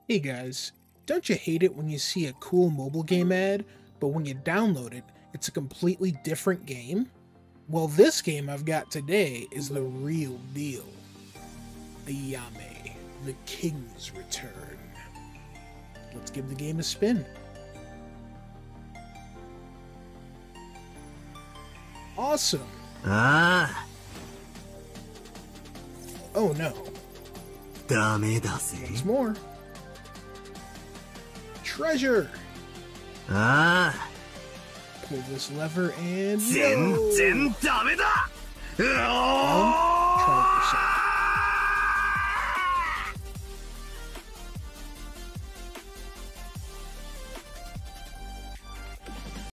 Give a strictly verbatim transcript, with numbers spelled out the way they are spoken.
Hey guys, don't you hate it when you see a cool mobile game ad, but when you download it, it's a completely different game? Well, this game I've got today is the real deal. Ayame, the King's Return. Let's give the game a spin. Awesome! Ah, Oh no, ダメだぜ。 there's more. Treasure! ああ、 Pull this lever and 全 no! 然ダメだ。うおー